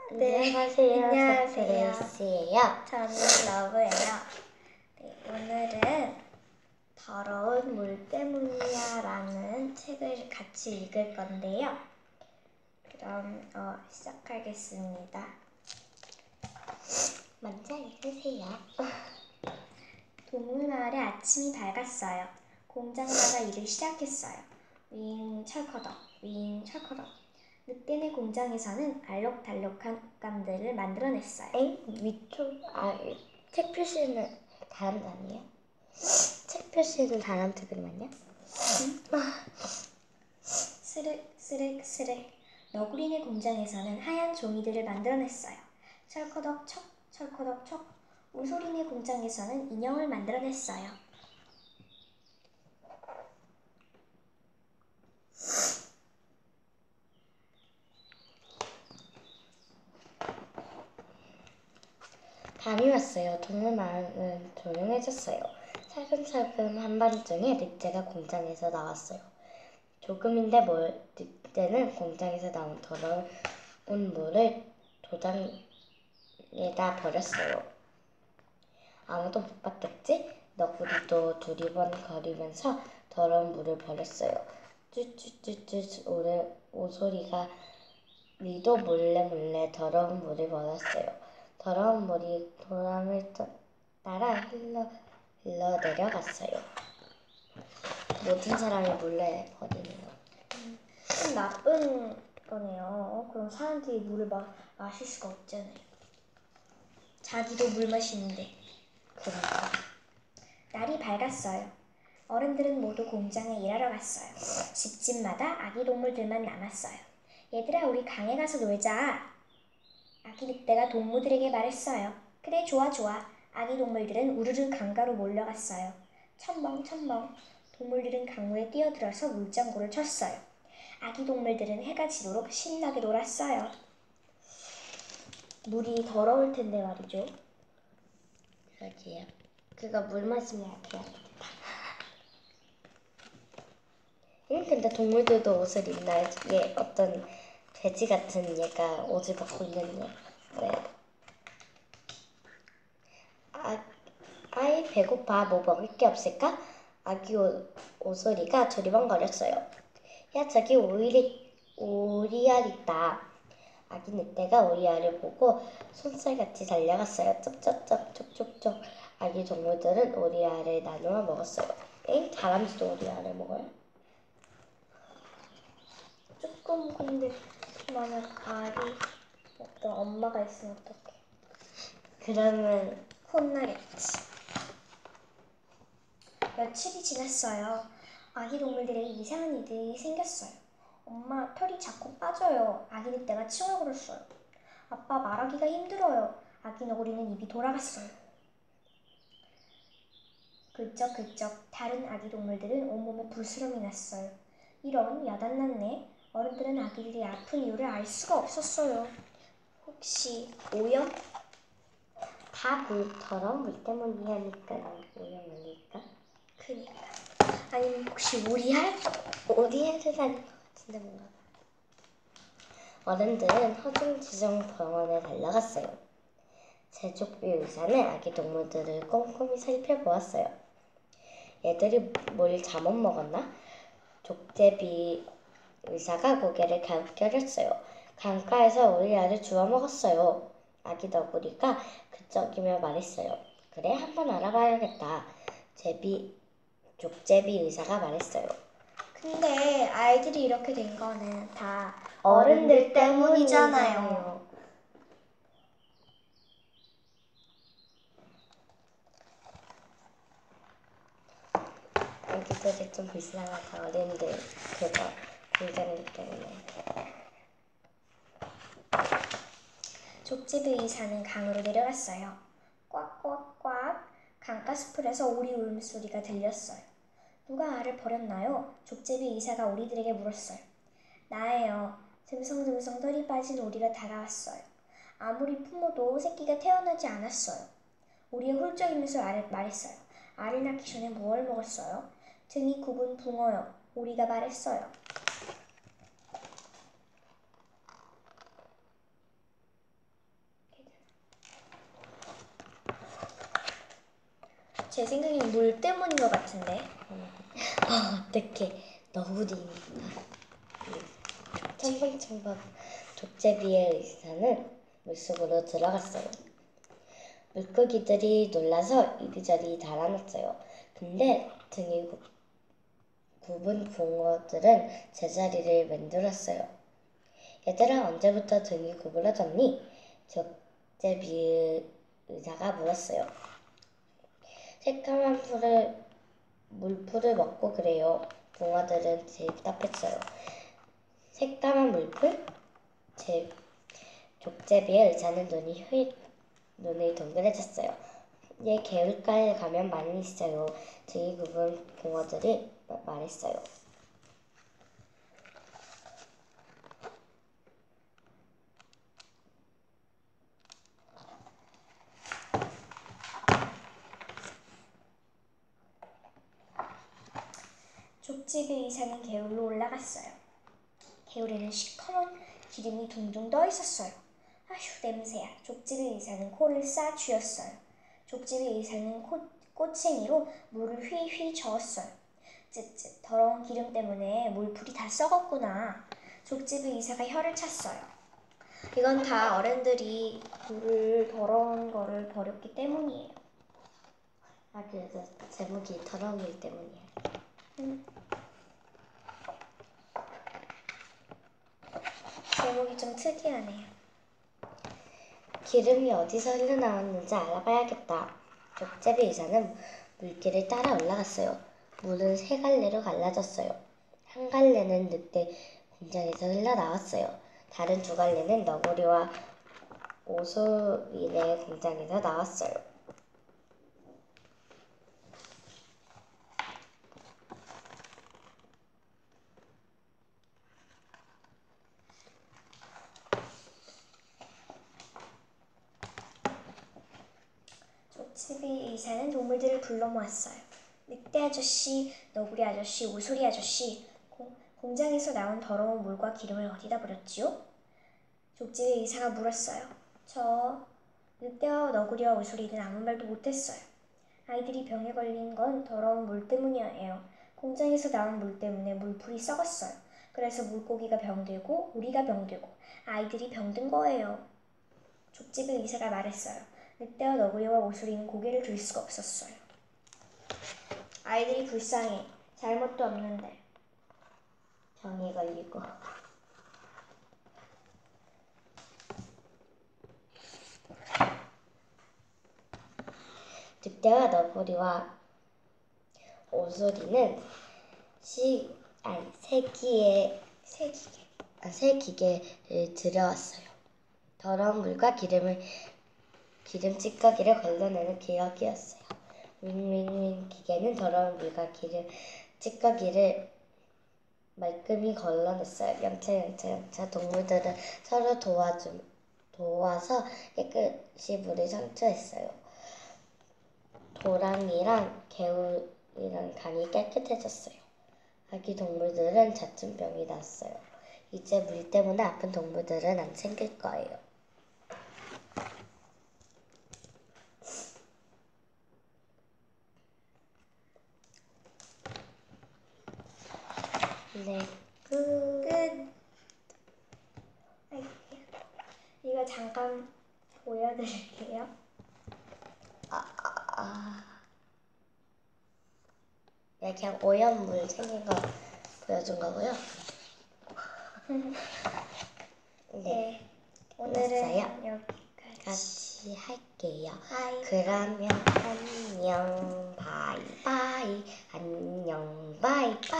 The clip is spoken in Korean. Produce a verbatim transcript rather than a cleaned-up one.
네, 안녕하세요. 안녕하세요. 서트레이스예요. 저는 러브예요. 네, 오늘은 더러운 물 때문이야 라는 책을 같이 읽을 건데요. 그럼 어, 시작하겠습니다. 먼저 읽으세요. 동물마을에 아침이 밝았어요. 공장마가 일을 시작했어요. 윙 철커덕, 윙 철커덕. 늑대네 공장에서는 알록달록한 옷감들을 만들어냈어요. 엥? 위쪽, 아, 책 표시는 다람쥐 아니에요? 책 표시는 다람쥐 그림 아니야? 스륵 스륵 스륵. 너구리네 공장에서는 하얀 종이들을 만들어냈어요. 철커덕 척 철커덕 척. 우소리네 공장에서는 인형을 만들어냈어요. 밤이 왔어요. 동물 마을은 조용해졌어요. 살금살금 한밤중에 늑대가 공장에서 나왔어요. 조금인데 뭘 늑대는 공장에서 나온 더러운 물을 도장에다 버렸어요. 아무도 못 봤겠지? 너구리도 두리번거리면서 더러운 물을 버렸어요. 쭈쭈쭈쭈 오래 오소리가 리도 몰래 몰래 더러운 물을 버렸어요. 더러운 물이 도람을 따라 흘러 흘러 내려갔어요. 모든 사람이 몰래 버리는 거. 음, 좀 나쁜 거네요. 그럼 사람들이 물을 마, 마실 수가 없잖아요. 자기도 물 마시는데. 그러니까 날이 밝았어요. 어른들은 모두 공장에 일하러 갔어요. 집집마다 아기 동물들만 남았어요. 얘들아, 우리 강에 가서 놀자. 아기 늑대가 동무들에게 말했어요. 그래, 좋아 좋아. 아기 동물들은 우르르 강가로 몰려갔어요. 첨벙 첨벙. 동물들은 강물에 뛰어들어서 물장구를 쳤어요. 아기 동물들은 해가 지도록 신나게 놀았어요. 물이 더러울 텐데 말이죠. 여기요. 그거 물 마시면 약해요. 응, 근데 동물들도 옷을 입나요? 얘 어떤 돼지 같은 얘가 옷을 벗고 있는 얘. 왜? 아, 아이 배고파. 뭐 먹을 게 없을까? 아기 오, 오소리가 조리번거렸어요. 야, 저기 오리, 오리알 있다. 아기 늑대가 오리알을 보고 손살같이 달려갔어요. 쩝쩝쩝 촉촉촉. 아기 동물들은 오리알을 나누어 먹었어요. 엥? 다람쥐도 오리알을 먹어요? 조금 근데 만약 알이 어떤 엄마가 있으면 어떡해? 그러면 혼나겠지. 며칠이 지났어요. 아기 동물들에게 이상한 일이 생겼어요. 엄마, 털이 자꾸 빠져요. 아기 늑대가 칭얼거렸어요. 아빠, 말하기가 힘들어요. 아기 너구리는 입이 돌아갔어요. 글쩍글쩍 다른 아기 동물들은 온몸에 불스름이 났어요. 이런 야단났네. 어른들은 아기들이 아픈 이유를 알 수가 없었어요. 혹시 오염? 다 물, 더러운 물 때문이니까 오염 아닐까? 그니까. 아니면 혹시 오리알? 오리알을 다닌 것 같은데 뭔가. 어른들은 허둥지둥 병원에 달려갔어요. 제족비 의사는 아기 동물들을 꼼꼼히 살펴보았어요. 얘들이 뭘 잘못 먹었나? 족제비 의사가 고개를 갸웃갸웃했어요. 강가에서 오리알을 주워 먹었어요. 아기 너구리가 그쪽이며 말했어요. 그래, 한번 알아봐야겠다. 제비, 족제비 의사가 말했어요. 근데 아이들이 이렇게 된 거는 다 어른들 때문이잖아요. 아기들이 좀 불쌍하다. 어른들 그거 공장이기 때문에. 족제비 의사는 강으로 내려갔어요. 꽉꽉꽉. 강가스풀에서 오리 울음소리가 들렸어요. 누가 알을 버렸나요? 족제비 의사가 오리들에게 물었어요. 나예요. 듬성듬성 털이 빠진 오리가 다가왔어요. 아무리 품어도 새끼가 태어나지 않았어요. 오리가 훌쩍이면서 알을 말했어요. 알을 낳기 전에 뭘 먹었어요? 등이 굽은 붕어요. 오리가 말했어요. 제 생각엔 물 때문인 것 같은데. 아, 어떡해. 너구리입니다. 첨벙첨벙 족제비의 의사는 물속으로 들어갔어요. 물고기들이 놀라서 이리저리 달아났어요. 근데 등이 굽- 굽은 붕어들은 제자리를 맴돌았어요. 얘들아, 언제부터 등이 구부러졌니? 족제비 의사가 물었어요. 새까만 풀을, 물풀을 먹고 그래요. 붕어들은 대답했어요. 새까만 물풀? 제, 족제비의 의사는 눈이 휘, 눈이 동그래졌어요. 얘 개울가에 가면 많이 있어요. 등이 굽은 붕어들이 마- 말했어요. 족집의 의사는 개울로 올라갔어요. 개울에는 시커먼 기름이 둥둥 떠 있었어요. 아휴, 냄새야. 족집의 의사는 코를 싹 쥐었어요. 족집의 의사는 코, 꼬챙이로 물을 휘휘 저었어요. 쯧쯧, 더러운 기름 때문에 물풀이 다 썩었구나. 족집의 의사가 혀를 찼어요. 이건 다 어른들이 물을 더러운 거를 버렸기 때문이에요. 아, 그래서 제목이 더러운 일 때문이야. 음. 제목이 좀 특이하네요. 기름이 어디서 흘러나왔는지 알아봐야겠다. 족제비 의사는 물길을 따라 올라갔어요. 물은 세 갈래로 갈라졌어요. 한 갈래는 늑대 공장에서 흘러나왔어요. 다른 두 갈래는 너구리와 오소리네 공장에서 나왔어요. 족집의 의사는 동물들을 불러 모았어요. 늑대 아저씨, 너구리 아저씨, 오소리 아저씨, 공, 공장에서 나온 더러운 물과 기름을 어디다 버렸지요? 족집의 의사가 물었어요. 저 늑대와 너구리와 오소리는 아무 말도 못했어요. 아이들이 병에 걸린 건 더러운 물 때문이에요. 공장에서 나온 물 때문에 물풀이 썩었어요. 그래서 물고기가 병들고 우리가 병들고 아이들이 병든 거예요. 족집의 의사가 말했어요. 늑대와 너구리와 오소리는 고개를 들 수가 없었어요. 아이들이 불쌍해. 잘못도 없는데. 병에 걸리고. 늑대와 너구리와 오소리는 시, 아니, 세기에, 세기계. 아, 새 기계를 들여왔어요. 더러운 물과 기름을, 기름 찌꺼기를 걸러내는 기억이었어요. 윙윙윙 기계는 더러운 물과 기름 찌꺼기를 말끔히 걸러냈어요. 영차 영차 영차 동물들은 서로 도와주, 도와서 깨끗이 물을 청소했어요. 도랑이랑 개울이랑 강이 깨끗해졌어요. 아기 동물들은 잦은 병이 났어요. 이제 물 때문에 아픈 동물들은 안 생길 거예요. 네, 끝. 끝. 아이, 이거 잠깐 보여드릴게요. 아, 네, 그냥 오염물 생긴 거 보여준 거고요. 네, 네. 끝났어요. 오늘은 여기까지. 같이 할게요. 아이. 그러면 안녕, 바이바이, 안녕, 바이바이.